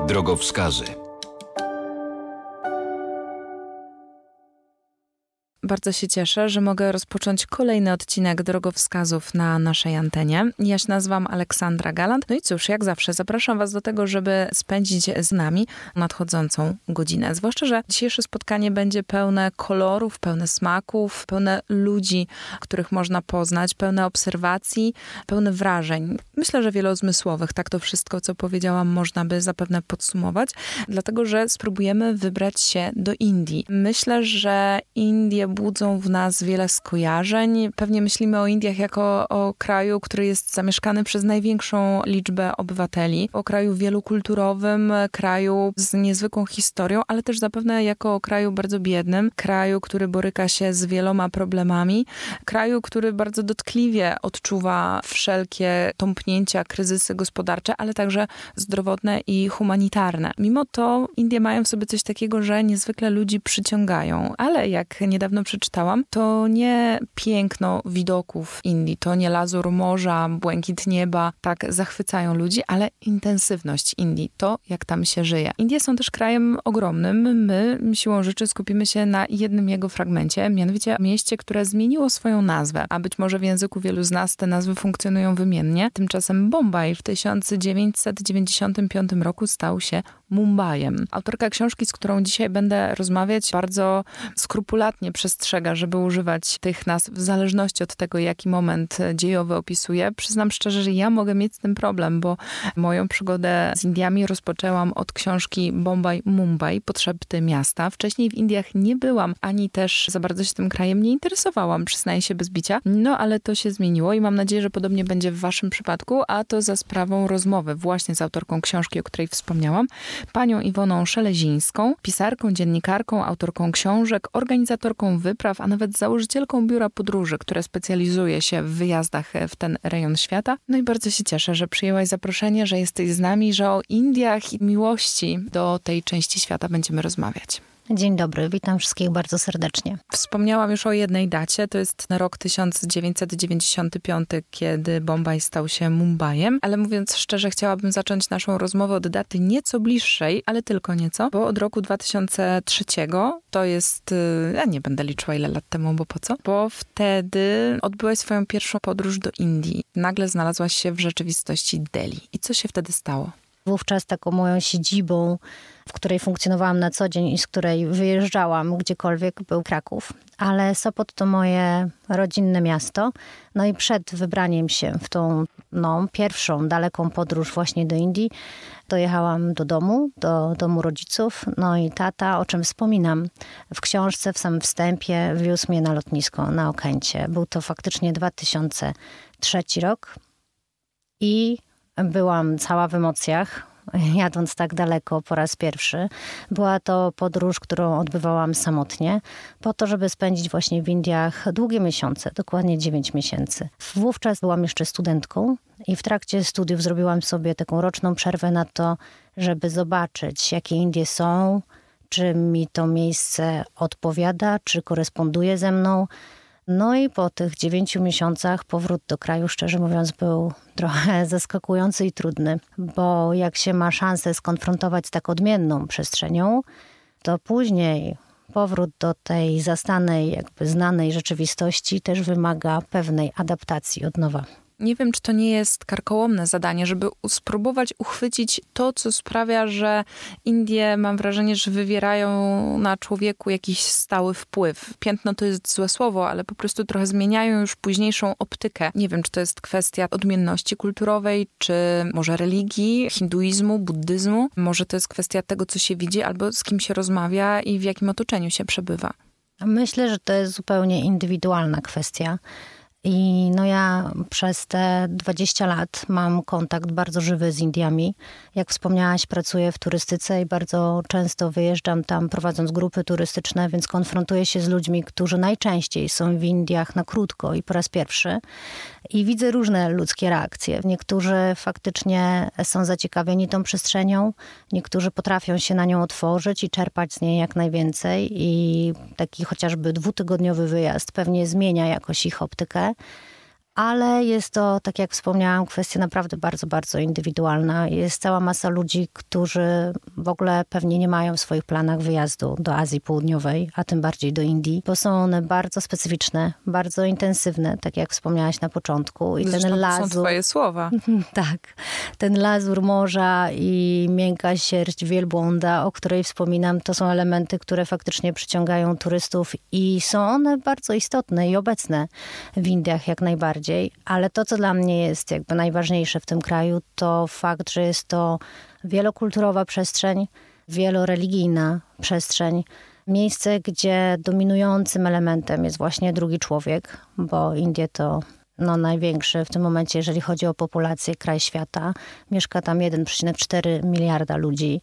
Drogowskazy. Bardzo się cieszę, że mogę rozpocząć kolejny odcinek Drogowskazów na naszej antenie. Ja się nazywam Aleksandra Galant. No i cóż, jak zawsze zapraszam Was do tego, żeby spędzić z nami nadchodzącą godzinę. Zwłaszcza, że dzisiejsze spotkanie będzie pełne kolorów, pełne smaków, pełne ludzi, których można poznać, pełne obserwacji, pełne wrażeń. Myślę, że wielozmysłowych. Tak to wszystko, co powiedziałam, można by zapewne podsumować. Dlatego, że spróbujemy wybrać się do Indii. Myślę, że Indie budzą w nas wiele skojarzeń. Pewnie myślimy o Indiach jako o kraju, który jest zamieszkany przez największą liczbę obywateli. O kraju wielokulturowym, kraju z niezwykłą historią, ale też zapewne jako o kraju bardzo biednym. Kraju, który boryka się z wieloma problemami. Kraju, który bardzo dotkliwie odczuwa wszelkie tąpnięcia, kryzysy gospodarcze, ale także zdrowotne i humanitarne. Mimo to Indie mają w sobie coś takiego, że niezwykle ludzi przyciągają. Ale jak niedawno przeczytałam, to nie piękno widoków Indii, to nie lazur morza, błękit nieba tak zachwycają ludzi, ale intensywność Indii, to jak tam się żyje. Indie są też krajem ogromnym. My siłą rzeczy skupimy się na jednym jego fragmencie, mianowicie mieście, które zmieniło swoją nazwę, a być może w języku wielu z nas te nazwy funkcjonują wymiennie. Tymczasem Bombaj w 1995 roku stał się Mumbajem. Autorka książki, z którą dzisiaj będę rozmawiać, bardzo skrupulatnie przestrzega, żeby używać tych nazw w zależności od tego, jaki moment dziejowy opisuje. Przyznam szczerze, że ja mogę mieć z tym problem, bo moją przygodę z Indiami rozpoczęłam od książki Bombaj, Mumbai, Potrzeby miasta. Wcześniej w Indiach nie byłam, ani też za bardzo się tym krajem nie interesowałam, przyznaję się bez bicia. No, ale to się zmieniło i mam nadzieję, że podobnie będzie w waszym przypadku, a to za sprawą rozmowy właśnie z autorką książki, o której wspomniałam, panią Iwoną Szelezińską, pisarką, dziennikarką, autorką książek, organizatorką wypraw, a nawet założycielką biura podróży, które specjalizuje się w wyjazdach w ten rejon świata. No i bardzo się cieszę, że przyjęłaś zaproszenie, że jesteś z nami, że o Indiach i miłości do tej części świata będziemy rozmawiać. Dzień dobry, witam wszystkich bardzo serdecznie. Wspomniałam już o jednej dacie, to jest rok 1995, kiedy Bombaj stał się Mumbajem, ale mówiąc szczerze, chciałabym zacząć naszą rozmowę od daty nieco bliższej, ale tylko nieco, bo od roku 2003, to jest, ja nie będę liczyła ile lat temu, bo po co? Bo wtedy odbyłaś swoją pierwszą podróż do Indii. Nagle znalazłaś się w rzeczywistości Delhi. I co się wtedy stało? Wówczas taką moją siedzibą, w której funkcjonowałam na co dzień i z której wyjeżdżałam gdziekolwiek, był Kraków. Ale Sopot to moje rodzinne miasto. No i przed wybraniem się w tą pierwszą daleką podróż właśnie do Indii, dojechałam do domu rodziców. No i tata, o czym wspominam w książce, w samym wstępie, wiózł mnie na lotnisko na Okęcie. Był to faktycznie 2003 rok i byłam cała w emocjach, jadąc tak daleko po raz pierwszy. Była to podróż, którą odbywałam samotnie, po to, żeby spędzić właśnie w Indiach długie miesiące, dokładnie 9 miesięcy. Wówczas byłam jeszcze studentką i w trakcie studiów zrobiłam sobie taką roczną przerwę na to, żeby zobaczyć, jakie Indie są, czy mi to miejsce odpowiada, czy koresponduje ze mną. No i po tych 9 miesiącach powrót do kraju, szczerze mówiąc, był trochę zaskakujący i trudny, bo jak się ma szansę skonfrontować z tak odmienną przestrzenią, to później powrót do tej zastanej, jakby znanej rzeczywistości też wymaga pewnej adaptacji od nowa. Nie wiem, czy to nie jest karkołomne zadanie, żeby spróbować uchwycić to, co sprawia, że Indie, mam wrażenie, że wywierają na człowieku jakiś stały wpływ. Piętno to jest złe słowo, ale po prostu trochę zmieniają już późniejszą optykę. Nie wiem, czy to jest kwestia odmienności kulturowej, czy może religii, hinduizmu, buddyzmu. Może to jest kwestia tego, co się widzi, albo z kim się rozmawia i w jakim otoczeniu się przebywa. Myślę, że to jest zupełnie indywidualna kwestia. I ja przez te 20 lat mam kontakt bardzo żywy z Indiami. Jak wspomniałaś, pracuję w turystyce i bardzo często wyjeżdżam tam prowadząc grupy turystyczne, więc konfrontuję się z ludźmi, którzy najczęściej są w Indiach na krótko i po raz pierwszy. I widzę różne ludzkie reakcje. Niektórzy faktycznie są zaciekawieni tą przestrzenią, niektórzy potrafią się na nią otworzyć i czerpać z niej jak najwięcej. I taki chociażby 2-tygodniowy wyjazd pewnie zmienia jakoś ich optykę. ale jest to, tak jak wspomniałam, kwestia naprawdę bardzo, bardzo indywidualna. Jest cała masa ludzi, którzy w ogóle pewnie nie mają w swoich planach wyjazdu do Azji Południowej, a tym bardziej do Indii, bo są one bardzo specyficzne, bardzo intensywne, tak jak wspomniałaś na początku. I zresztą ten lazur, to są twoje słowa. tak, ten lazur morza i miękka sierść wielbłąda, o której wspominam, to są elementy, które faktycznie przyciągają turystów i są one bardzo istotne i obecne w Indiach jak najbardziej. Ale to, co dla mnie jest jakby najważniejsze w tym kraju, to fakt, że jest to wielokulturowa przestrzeń, wieloreligijna przestrzeń. Miejsce, gdzie dominującym elementem jest właśnie drugi człowiek, bo Indie to największy w tym momencie, jeżeli chodzi o populację, kraj świata. Mieszka tam 1,4 miliarda ludzi.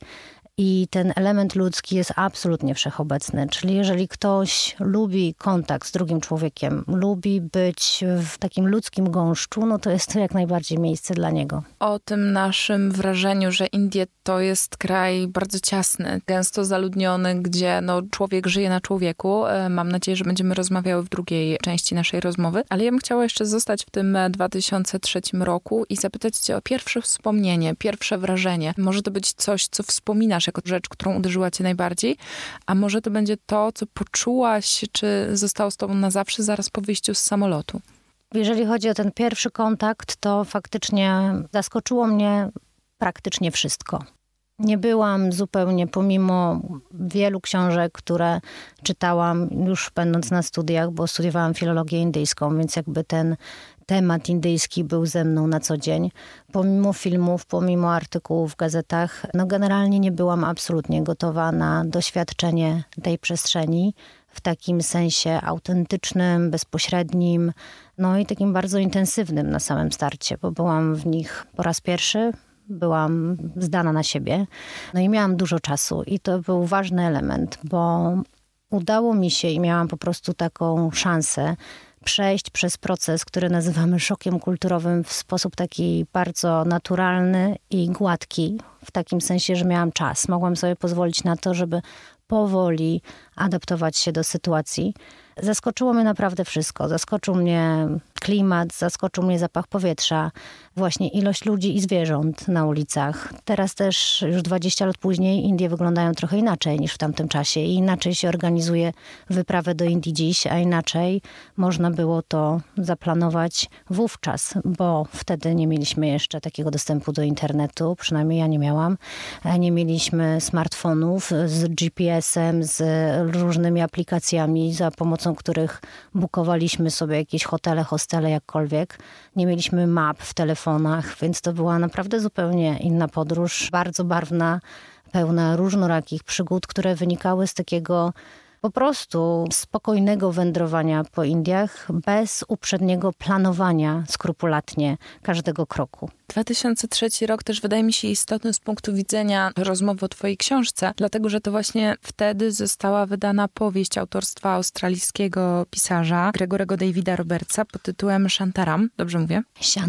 I ten element ludzki jest absolutnie wszechobecny. Czyli jeżeli ktoś lubi kontakt z drugim człowiekiem, lubi być w takim ludzkim gąszczu, no to jest to jak najbardziej miejsce dla niego. O tym naszym wrażeniu, że Indie to jest kraj bardzo ciasny, gęsto zaludniony, gdzie człowiek żyje na człowieku. Mam nadzieję, że będziemy rozmawiały w drugiej części naszej rozmowy. Ale ja bym chciała jeszcze zostać w tym 2003 roku i zapytać cię o pierwsze wspomnienie, pierwsze wrażenie. Może to być coś, co wspominasz jako rzecz, którą uderzyła cię najbardziej, a może to będzie to, co poczułaś, czy zostało z tobą na zawsze zaraz po wyjściu z samolotu? Jeżeli chodzi o ten pierwszy kontakt, to faktycznie zaskoczyło mnie praktycznie wszystko. Nie byłam zupełnie, pomimo wielu książek, które czytałam już będąc na studiach, bo studiowałam filologię indyjską, więc jakby ten temat indyjski był ze mną na co dzień. Pomimo filmów, pomimo artykułów w gazetach, generalnie nie byłam absolutnie gotowa na doświadczenie tej przestrzeni w takim sensie autentycznym, bezpośrednim, i takim bardzo intensywnym na samym starcie, bo byłam w nich po raz pierwszy. Byłam zdana na siebie, i miałam dużo czasu i to był ważny element, bo udało mi się i miałam po prostu taką szansę przejść przez proces, który nazywamy szokiem kulturowym w sposób taki bardzo naturalny i gładki, w takim sensie, że miałam czas. Mogłam sobie pozwolić na to, żeby powoli adaptować się do sytuacji. Zaskoczyło mnie naprawdę wszystko. Zaskoczył mnie klimat, zaskoczył mnie zapach powietrza, właśnie ilość ludzi i zwierząt na ulicach. Teraz też już 20 lat później Indie wyglądają trochę inaczej niż w tamtym czasie i inaczej się organizuje wyprawę do Indii dziś, a inaczej można było to zaplanować wówczas, bo wtedy nie mieliśmy jeszcze takiego dostępu do internetu, przynajmniej ja nie miałam. Nie mieliśmy smartfonów z GPS-em, z różnymi aplikacjami, za pomocą których bukowaliśmy sobie jakieś hotele, hostele, jakkolwiek. Nie mieliśmy map w telefonach, więc to była naprawdę zupełnie inna podróż, bardzo barwna, pełna różnorakich przygód, które wynikały z takiego po prostu spokojnego wędrowania po Indiach, bez uprzedniego planowania skrupulatnie każdego kroku. 2003 rok też wydaje mi się istotny z punktu widzenia rozmowy o twojej książce, dlatego że to właśnie wtedy została wydana powieść autorstwa australijskiego pisarza Gregorego Davida Robertsa pod tytułem Shantaram. Dobrze mówię?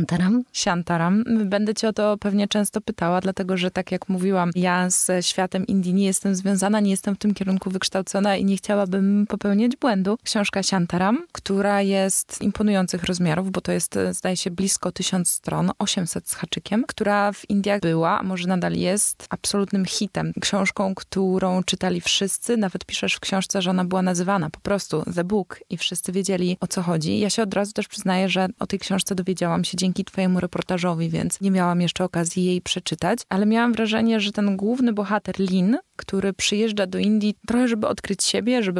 Shantaram. Będę cię o to pewnie często pytała, dlatego że tak jak mówiłam, ja ze światem Indii nie jestem związana, nie jestem w tym kierunku wykształcona i nie chciałabym popełniać błędu. Książka Shantaram, która jest imponujących rozmiarów, bo to jest, zdaje się, blisko 1000 stron, 800 z haczykiem, która w Indiach była, a może nadal jest, absolutnym hitem. Książką, którą czytali wszyscy. Nawet piszesz w książce, że ona była nazywana po prostu The Book i wszyscy wiedzieli, o co chodzi. Ja się od razu też przyznaję, że o tej książce dowiedziałam się dzięki twojemu reportażowi, więc nie miałam jeszcze okazji jej przeczytać, ale miałam wrażenie, że ten główny bohater Lin, który przyjeżdża do Indii trochę, żeby odkryć siebie, żeby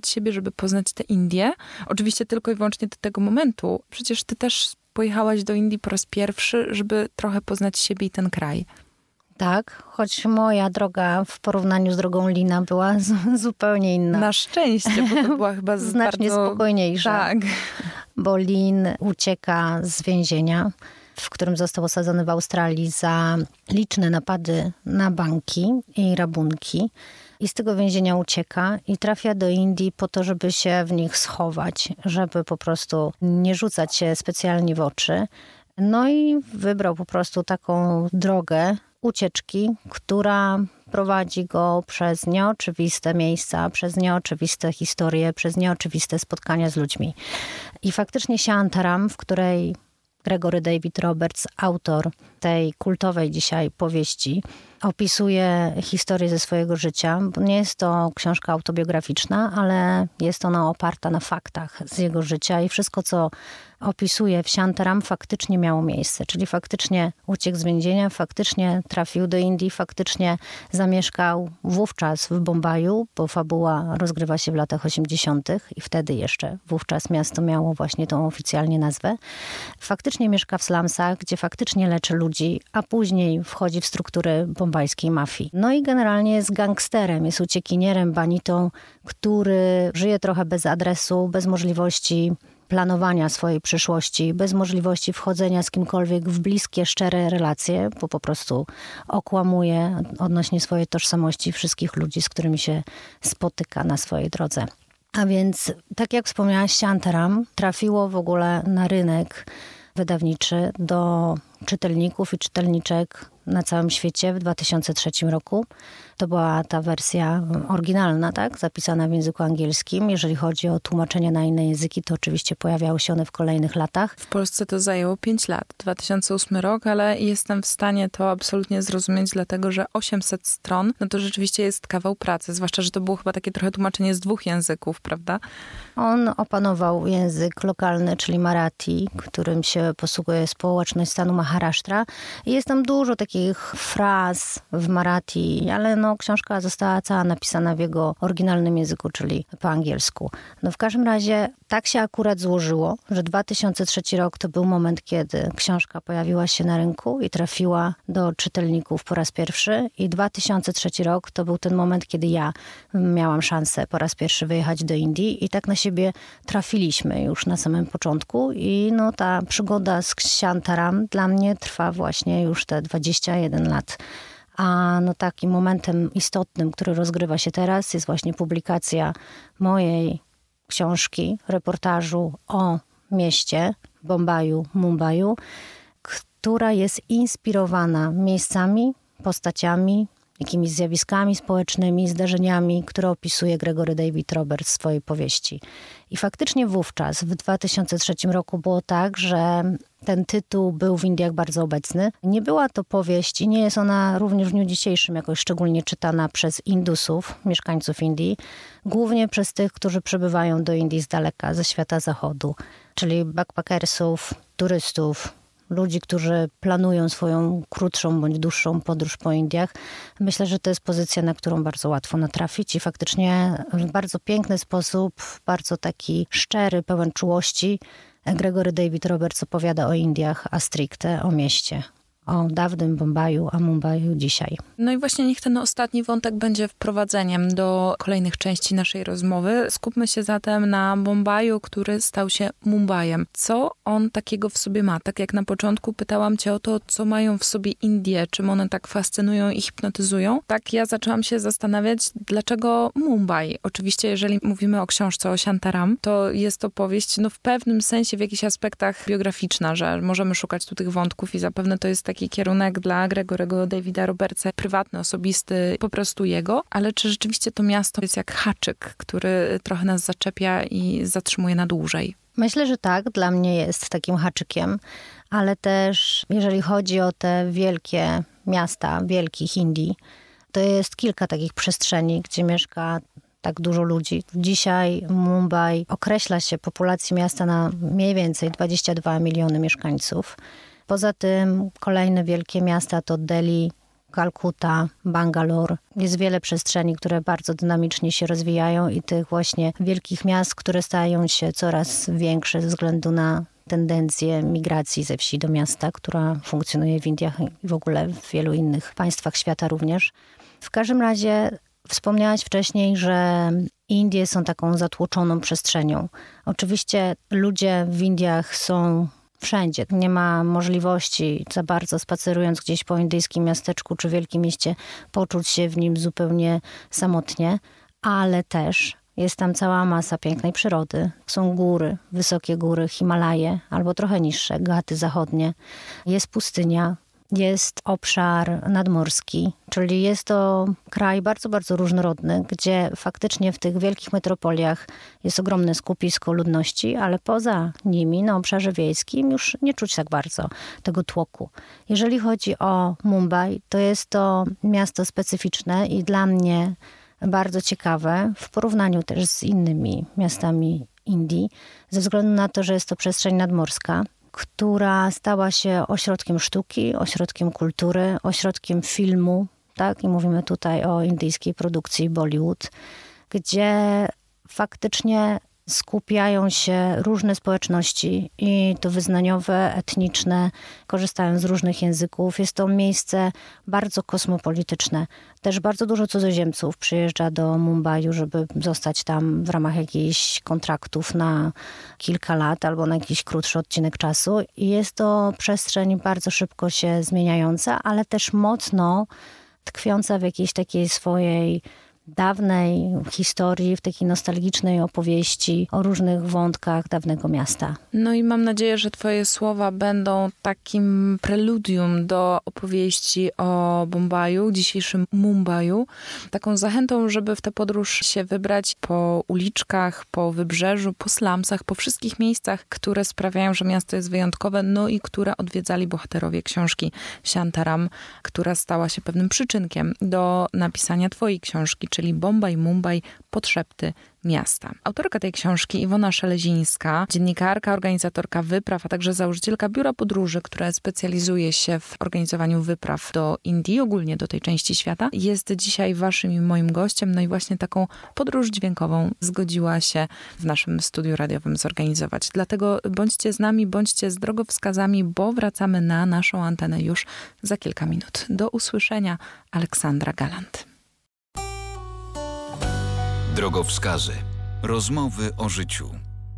poznać te Indie. Oczywiście tylko i wyłącznie do tego momentu. Przecież ty też pojechałaś do Indii po raz pierwszy, żeby trochę poznać siebie i ten kraj. Tak, choć moja droga w porównaniu z drogą Lina była zupełnie inna. Na szczęście, bo to była chyba znacznie bardzo spokojniejsza. Tak. Bo Lin ucieka z więzienia, w którym został osadzony w Australii za liczne napady na banki i rabunki. I z tego więzienia ucieka i trafia do Indii po to, żeby się w nich schować, żeby po prostu nie rzucać się specjalnie w oczy. I wybrał po prostu taką drogę ucieczki, która prowadzi go przez nieoczywiste miejsca, przez nieoczywiste historie, przez nieoczywiste spotkania z ludźmi. I faktycznie Shantaram, w której Gregory David Roberts, autor tej kultowej dzisiaj powieści, opisuje historię ze swojego życia. Nie jest to książka autobiograficzna, ale jest ona oparta na faktach z jego życia i wszystko, co opisuje w Shantaram, faktycznie miało miejsce. Czyli faktycznie uciekł z więzienia, faktycznie trafił do Indii, faktycznie zamieszkał wówczas w Bombaju, bo fabuła rozgrywa się w latach 80. i wtedy jeszcze wówczas miasto miało właśnie tą oficjalnie nazwę. Faktycznie mieszka w slumsach, gdzie faktycznie leczy ludzi, a później wchodzi w struktury bombajskiej mafii. No i generalnie jest gangsterem, jest uciekinierem, banitą, który żyje trochę bez adresu, bez możliwości planowania swojej przyszłości, bez możliwości wchodzenia z kimkolwiek w bliskie, szczere relacje, bo po prostu okłamuje odnośnie swojej tożsamości wszystkich ludzi, z którymi się spotyka na swojej drodze. A więc, tak jak wspomniałaś, Shantaram trafiło w ogóle na rynek wydawniczy do czytelników i czytelniczek na całym świecie w 2003 roku. To była ta wersja oryginalna, tak? Zapisana w języku angielskim. Jeżeli chodzi o tłumaczenie na inne języki, to oczywiście pojawiały się one w kolejnych latach. W Polsce to zajęło 5 lat, 2008 rok, ale jestem w stanie to absolutnie zrozumieć, dlatego że 800 stron, no to rzeczywiście jest kawał pracy, zwłaszcza, że to było chyba takie trochę tłumaczenie z 2 języków, prawda? On opanował język lokalny, czyli Marathi, którym się posługuje społeczność stanu Maharashtra. I jest tam dużo takich fraz w Marathi, ale książka została cała napisana w jego oryginalnym języku, czyli po angielsku. W każdym razie tak się akurat złożyło, że 2003 rok to był moment, kiedy książka pojawiła się na rynku i trafiła do czytelników po raz pierwszy. I 2003 rok to był ten moment, kiedy ja miałam szansę po raz pierwszy wyjechać do Indii i tak na siebie trafiliśmy już na samym początku. I ta przygoda z Shantaram dla mnie trwa właśnie już te 21 lat. A takim momentem istotnym, który rozgrywa się teraz, jest właśnie publikacja mojej książki, reportażu o mieście Bombaju, Mumbaiu, która jest inspirowana miejscami, postaciami, jakimiś zjawiskami społecznymi, zdarzeniami, które opisuje Gregory David Roberts w swojej powieści. I faktycznie wówczas, w 2003 roku było tak, że ten tytuł był w Indiach bardzo obecny. Nie była to powieść i nie jest ona również w dniu dzisiejszym jakoś szczególnie czytana przez Indusów, mieszkańców Indii, głównie przez tych, którzy przybywają do Indii z daleka, ze świata zachodu, czyli backpackersów, turystów, ludzi, którzy planują swoją krótszą bądź dłuższą podróż po Indiach. Myślę, że to jest pozycja, na którą bardzo łatwo natrafić i faktycznie w bardzo piękny sposób, bardzo taki szczery, pełen czułości Gregory David Roberts opowiada o Indiach, a stricte o mieście. O dawnym Bombaju, a Mumbaiu dzisiaj. No i właśnie niech ten ostatni wątek będzie wprowadzeniem do kolejnych części naszej rozmowy. Skupmy się zatem na Bombaju, który stał się Mumbajem. Co on takiego w sobie ma? Tak jak na początku pytałam cię o to, co mają w sobie Indie, czym one tak fascynują i hipnotyzują. Tak ja zaczęłam się zastanawiać, dlaczego Mumbai. Oczywiście, jeżeli mówimy o książce o Shantaram, to jest to powieść, w pewnym sensie, w jakichś aspektach biograficzna, że możemy szukać tu tych wątków i zapewne to jest taki kierunek dla Gregory'ego Davida Robertsa, prywatny, osobisty, po prostu jego, ale czy rzeczywiście to miasto jest jak haczyk, który trochę nas zaczepia i zatrzymuje na dłużej? Myślę, że tak, dla mnie jest takim haczykiem, ale też jeżeli chodzi o te wielkie miasta, wielkich Indii, to jest kilka takich przestrzeni, gdzie mieszka tak dużo ludzi. Dzisiaj Mumbai określa się populacji miasta na mniej więcej 22 miliony mieszkańców. Poza tym kolejne wielkie miasta to Delhi, Kalkuta, Bangalore. Jest wiele przestrzeni, które bardzo dynamicznie się rozwijają i tych właśnie wielkich miast, które stają się coraz większe ze względu na tendencję migracji ze wsi do miasta, która funkcjonuje w Indiach i w ogóle w wielu innych państwach świata również. W każdym razie wspomniałaś wcześniej, że Indie są taką zatłoczoną przestrzenią. Oczywiście ludzie w Indiach są wszędzie. Nie ma możliwości za bardzo spacerując gdzieś po indyjskim miasteczku czy wielkim mieście poczuć się w nim zupełnie samotnie, ale też jest tam cała masa pięknej przyrody. Są góry, wysokie góry, Himalaje albo trochę niższe, Ghaty zachodnie. Jest pustynia, jest obszar nadmorski, czyli jest to kraj bardzo, bardzo różnorodny, gdzie faktycznie w tych wielkich metropoliach jest ogromne skupisko ludności, ale poza nimi, na obszarze wiejskim, już nie czuć tak bardzo tego tłoku. Jeżeli chodzi o Mumbai, to jest to miasto specyficzne i dla mnie bardzo ciekawe w porównaniu też z innymi miastami Indii, ze względu na to, że jest to przestrzeń nadmorska, która stała się ośrodkiem sztuki, ośrodkiem kultury, ośrodkiem filmu, tak? I mówimy tutaj o indyjskiej produkcji Bollywood, gdzie faktycznie skupiają się różne społeczności i to wyznaniowe, etniczne, korzystają z różnych języków. Jest to miejsce bardzo kosmopolityczne. Też bardzo dużo cudzoziemców przyjeżdża do Mumbaiu, żeby zostać tam w ramach jakichś kontraktów na kilka lat albo na jakiś krótszy odcinek czasu. I jest to przestrzeń bardzo szybko się zmieniająca, ale też mocno tkwiąca w jakiejś takiej swojej dawnej historii, w takiej nostalgicznej opowieści o różnych wątkach dawnego miasta. No i mam nadzieję, że twoje słowa będą takim preludium do opowieści o Bombaju, dzisiejszym Mumbaiu. Taką zachętą, żeby w tę podróż się wybrać po uliczkach, po wybrzeżu, po slumsach, po wszystkich miejscach, które sprawiają, że miasto jest wyjątkowe, no i które odwiedzali bohaterowie książki Shantaram, która stała się pewnym przyczynkiem do napisania twojej książki, czyli Bombaj, Mumbai, podszepty miasta. Autorka tej książki Iwona Szelezińska, dziennikarka, organizatorka wypraw, a także założycielka biura podróży, które specjalizuje się w organizowaniu wypraw do Indii, ogólnie do tej części świata, jest dzisiaj waszym i moim gościem. No i właśnie taką podróż dźwiękową zgodziła się w naszym studiu radiowym zorganizować. Dlatego bądźcie z nami, bądźcie z drogowskazami, bo wracamy na naszą antenę już za kilka minut. Do usłyszenia. Aleksandra Galant. Drogowskazy. Rozmowy o życiu.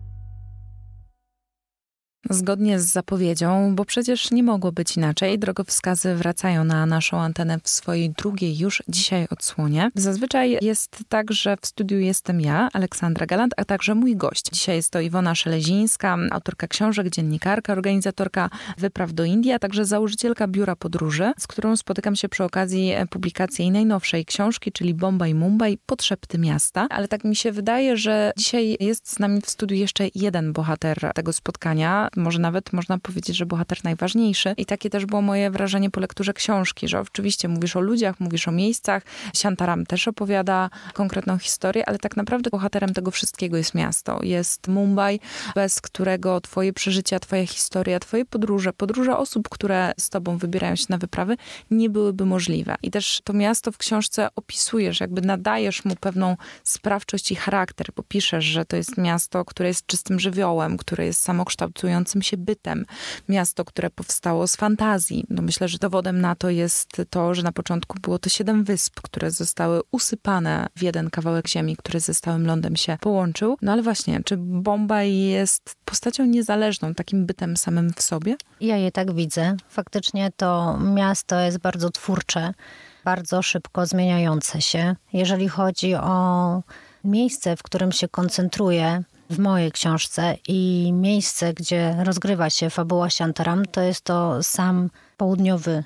Zgodnie z zapowiedzią, bo przecież nie mogło być inaczej, drogowskazy wracają na naszą antenę w swojej drugiej już dzisiaj odsłonie. Zazwyczaj jest tak, że w studiu jestem ja, Aleksandra Galant, a także mój gość. Dzisiaj jest to Iwona Szelezińska, autorka książek, dziennikarka, organizatorka wypraw do Indii, a także założycielka biura podróży, z którą spotykam się przy okazji publikacji jej najnowszej książki, czyli Bombaj, Mumbai, podszepty miasta. Ale tak mi się wydaje, że dzisiaj jest z nami w studiu jeszcze jeden bohater tego spotkania, może nawet można powiedzieć, że bohater najważniejszy. I takie też było moje wrażenie po lekturze książki, że oczywiście mówisz o ludziach, mówisz o miejscach, Shantaram też opowiada konkretną historię, ale tak naprawdę bohaterem tego wszystkiego jest miasto. Jest Mumbai, bez którego twoje przeżycia, twoja historia, twoje podróże osób, które z tobą wybierają się na wyprawy, nie byłyby możliwe. I też to miasto w książce opisujesz, jakby nadajesz mu pewną sprawczość i charakter, bo piszesz, że to jest miasto, które jest czystym żywiołem, które jest samokształtującym się bytem. Miasto, które powstało z fantazji. No myślę, że dowodem na to jest to, że na początku było to 7 wysp, które zostały usypane w jeden kawałek ziemi, który ze stałym lądem się połączył. No ale właśnie, czy Bombaj jest postacią niezależną, takim bytem samym w sobie? Ja je tak widzę. Faktycznie to miasto jest bardzo twórcze, bardzo szybko zmieniające się. Jeżeli chodzi o miejsce, w którym się koncentruje w mojej książce i miejsce, gdzie rozgrywa się fabuła Shantaram, to jest to sam południowy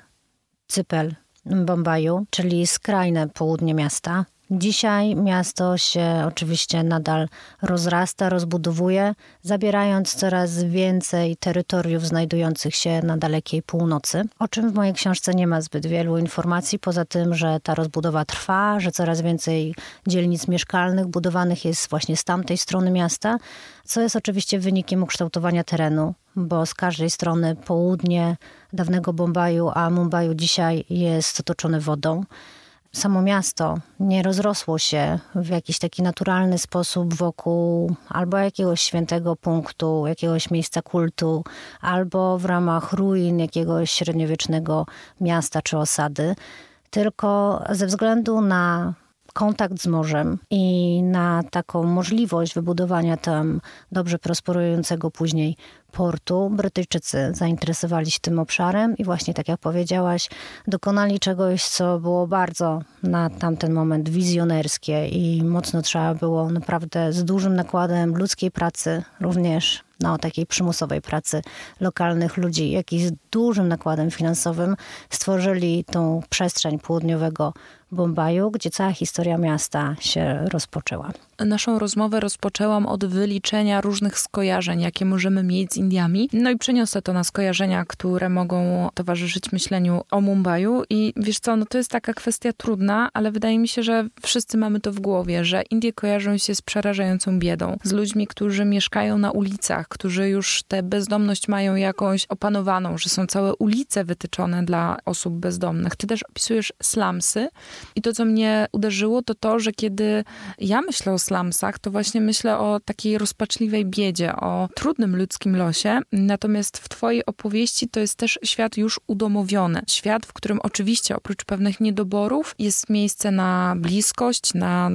cypel Bombaju, czyli skrajne południe miasta. Dzisiaj miasto się oczywiście nadal rozrasta, rozbudowuje, zabierając coraz więcej terytoriów znajdujących się na dalekiej północy, o czym w mojej książce nie ma zbyt wielu informacji, poza tym, że ta rozbudowa trwa, że coraz więcej dzielnic mieszkalnych budowanych jest właśnie z tamtej strony miasta, co jest oczywiście wynikiem ukształtowania terenu, bo z każdej strony południe dawnego Bombaju, a Mumbaiu dzisiaj jest otoczone wodą. Samo miasto nie rozrosło się w jakiś taki naturalny sposób wokół albo jakiegoś świętego punktu, jakiegoś miejsca kultu, albo w ramach ruin jakiegoś średniowiecznego miasta czy osady, tylko ze względu na kontakt z morzem i na taką możliwość wybudowania tam dobrze prosperującego później portu, Brytyjczycy zainteresowali się tym obszarem i właśnie tak jak powiedziałaś, dokonali czegoś, co było bardzo na tamten moment wizjonerskie i mocno trzeba było naprawdę z dużym nakładem ludzkiej pracy również o takiej przymusowej pracy lokalnych ludzi, jak i z dużym nakładem finansowym stworzyli tą przestrzeń południowego Bombaju, gdzie cała historia miasta się rozpoczęła. Naszą rozmowę rozpoczęłam od wyliczenia różnych skojarzeń, jakie możemy mieć z Indiami. No i przeniosę to na skojarzenia, które mogą towarzyszyć myśleniu o Mumbaiu. I wiesz co, no to jest taka kwestia trudna, ale wydaje mi się, że wszyscy mamy to w głowie, że Indie kojarzą się z przerażającą biedą, z ludźmi, którzy mieszkają na ulicach, którzy już tę bezdomność mają jakąś opanowaną, że są całe ulice wytyczone dla osób bezdomnych. Ty też opisujesz slumsy. I to, co mnie uderzyło, to to, że kiedy ja myślę o slumsach, to właśnie myślę o takiej rozpaczliwej biedzie, o trudnym ludzkim losie. Natomiast w twojej opowieści to jest też świat już udomowiony. Świat, w którym oczywiście oprócz pewnych niedoborów jest miejsce na bliskość, na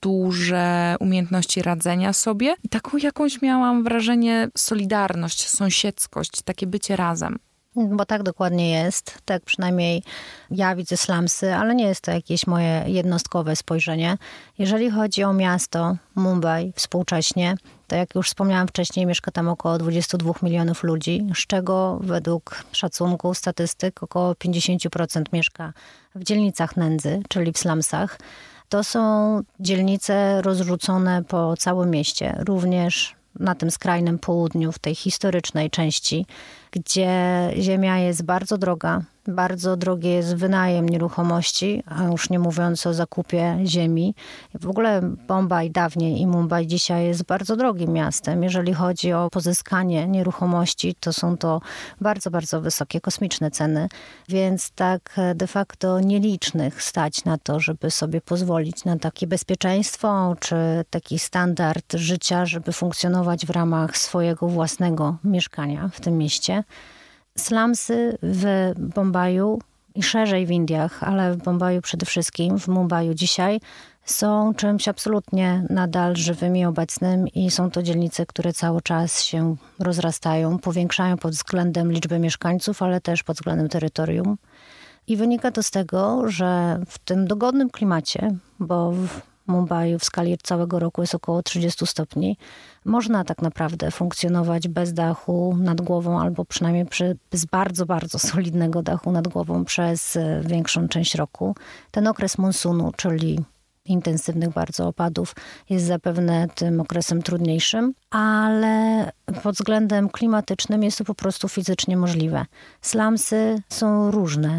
duże umiejętności radzenia sobie. I taką jakąś miałam wrażenie solidarność, sąsiedzkość, takie bycie razem. Bo tak dokładnie jest. Tak przynajmniej ja widzę slumsy, ale nie jest to jakieś moje jednostkowe spojrzenie. Jeżeli chodzi o miasto Mumbai współcześnie, to jak już wspomniałam wcześniej, mieszka tam około 22 milionów ludzi, z czego według szacunku statystyk około 50% mieszka w dzielnicach nędzy, czyli w slumsach. To są dzielnice rozrzucone po całym mieście, również na tym skrajnym południu, w tej historycznej części, gdzie ziemia jest bardzo droga. Bardzo drogie jest wynajem nieruchomości, a już nie mówiąc o zakupie ziemi. W ogóle Bombaj dawniej i Mumbai dzisiaj jest bardzo drogim miastem. Jeżeli chodzi o pozyskanie nieruchomości, to są to bardzo, bardzo wysokie, kosmiczne ceny. Więc tak de facto nielicznych stać na to, żeby sobie pozwolić na takie bezpieczeństwo, czy taki standard życia, żeby funkcjonować w ramach swojego własnego mieszkania w tym mieście. Slumsy w Bombaju i szerzej w Indiach, ale w Bombaju przede wszystkim, w Mumbaiu dzisiaj, są czymś absolutnie nadal żywym i obecnym i są to dzielnice, które cały czas się rozrastają, powiększają pod względem liczby mieszkańców, ale też pod względem terytorium. I wynika to z tego, że w tym dogodnym klimacie, bo w Mumbaiu w skali całego roku jest około 30 stopni, można tak naprawdę funkcjonować bez dachu nad głową albo przynajmniej bez bardzo, bardzo solidnego dachu nad głową przez większą część roku. Ten okres monsunu, czyli intensywnych bardzo opadów, jest zapewne tym okresem trudniejszym, ale pod względem klimatycznym jest to po prostu fizycznie możliwe. Slumsy są różne.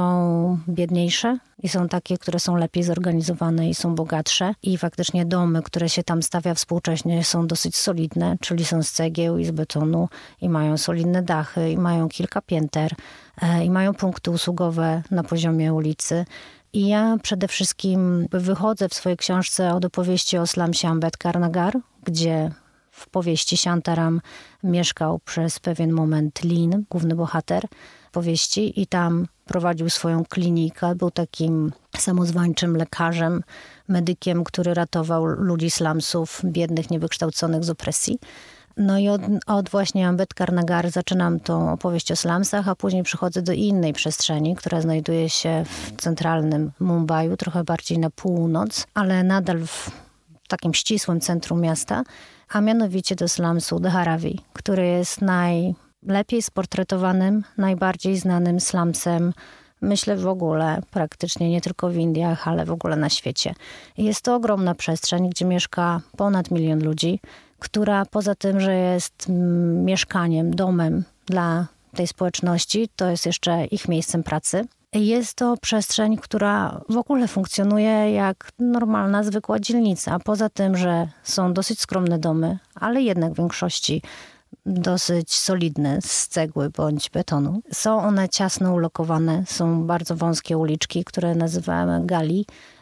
Są biedniejsze i są takie, które są lepiej zorganizowane i są bogatsze. I faktycznie domy, które się tam stawia współcześnie, są dosyć solidne, czyli są z cegieł i z betonu i mają solidne dachy i mają kilka pięter i mają punkty usługowe na poziomie ulicy. I ja przede wszystkim wychodzę w swojej książce od opowieści o slumsie Ambedkar Nagar, gdzie w powieści Shantaram mieszkał przez pewien moment Lin, główny bohater powieści, i tam prowadził swoją klinikę. Był takim samozwańczym lekarzem, medykiem, który ratował ludzi slumsów, biednych, niewykształconych z opresji. No i od właśnie Ambedkar Nagar zaczynam tą opowieść o slumsach, a później przychodzę do innej przestrzeni, która znajduje się w centralnym Mumbaiu, trochę bardziej na północ, ale nadal w takim ścisłym centrum miasta, a mianowicie do slumsu Dharavi, który jest najlepiej sportretowanym, najbardziej znanym slumsem, myślę w ogóle, praktycznie nie tylko w Indiach, ale w ogóle na świecie. Jest to ogromna przestrzeń, gdzie mieszka ponad 1 milion ludzi, która poza tym, że jest mieszkaniem, domem dla tej społeczności, to jest jeszcze ich miejscem pracy. Jest to przestrzeń, która w ogóle funkcjonuje jak normalna, zwykła dzielnica. Poza tym, że są dosyć skromne domy, ale jednak w większości dosyć solidne, z cegły bądź betonu. Są one ciasno ulokowane, są bardzo wąskie uliczki, które nazywamy gali.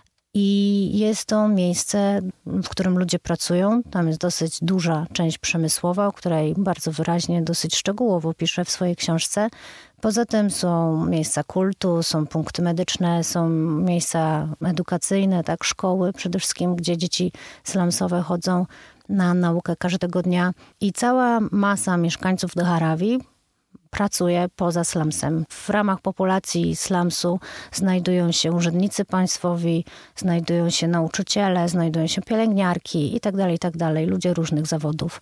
I jest to miejsce, w którym ludzie pracują. Tam jest dosyć duża część przemysłowa, o której bardzo wyraźnie, dosyć szczegółowo piszę w swojej książce. Poza tym są miejsca kultu, są punkty medyczne, są miejsca edukacyjne, tak, szkoły przede wszystkim, gdzie dzieci slumsowe chodzą na naukę każdego dnia. I cała masa mieszkańców Dharavi pracuje poza slumsem. W ramach populacji slumsu znajdują się urzędnicy państwowi, znajdują się nauczyciele, znajdują się pielęgniarki itd., ludzie różnych zawodów.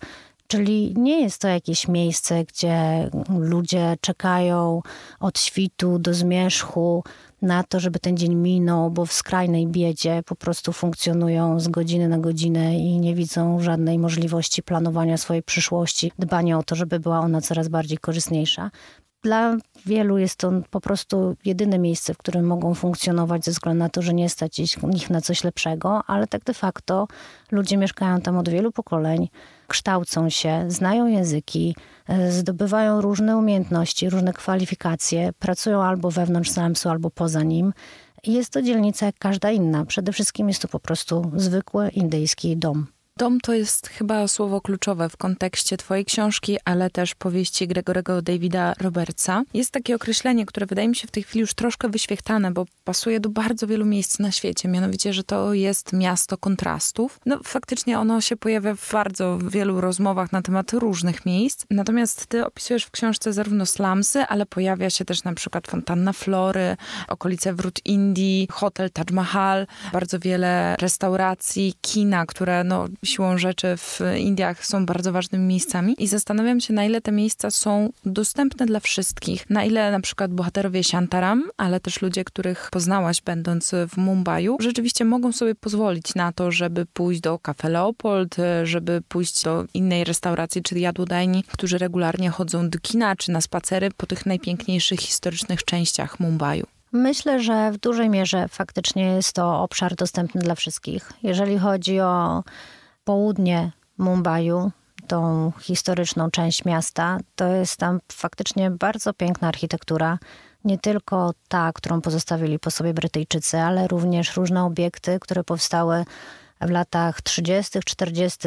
Czyli nie jest to jakieś miejsce, gdzie ludzie czekają od świtu do zmierzchu na to, żeby ten dzień minął, bo w skrajnej biedzie po prostu funkcjonują z godziny na godzinę i nie widzą żadnej możliwości planowania swojej przyszłości, dbania o to, żeby była ona coraz bardziej korzystniejsza. Dla wielu jest to po prostu jedyne miejsce, w którym mogą funkcjonować ze względu na to, że nie stać ich na coś lepszego, ale tak de facto ludzie mieszkają tam od wielu pokoleń, kształcą się, znają języki, zdobywają różne umiejętności, różne kwalifikacje, pracują albo wewnątrz slumsu, albo poza nim. I jest to dzielnica jak każda inna. Przede wszystkim jest to po prostu zwykły indyjski dom. Dom to jest chyba słowo kluczowe w kontekście twojej książki, ale też powieści Gregorego Davida Robertsa. Jest takie określenie, które wydaje mi się w tej chwili już troszkę wyświechtane, bo pasuje do bardzo wielu miejsc na świecie. Mianowicie, że to jest miasto kontrastów. No faktycznie ono się pojawia w bardzo wielu rozmowach na temat różnych miejsc. Natomiast ty opisujesz w książce zarówno slumsy, ale pojawia się też na przykład fontanna Flory, okolice wrót Indii, hotel Taj Mahal, bardzo wiele restauracji, kina, które siłą rzeczy w Indiach są bardzo ważnymi miejscami i zastanawiam się, na ile te miejsca są dostępne dla wszystkich. Na ile na przykład bohaterowie Shantaram, ale też ludzie, których poznałaś będąc w Mumbaiu, rzeczywiście mogą sobie pozwolić na to, żeby pójść do Café Leopold, żeby pójść do innej restauracji czy jadłodajni, którzy regularnie chodzą do kina czy na spacery po tych najpiękniejszych historycznych częściach Mumbaiu. Myślę, że w dużej mierze faktycznie jest to obszar dostępny dla wszystkich. Jeżeli chodzi o południe Mumbaiu, tą historyczną część miasta, to jest tam faktycznie bardzo piękna architektura. Nie tylko ta, którą pozostawili po sobie Brytyjczycy, ale również różne obiekty, które powstały w latach 30., 40.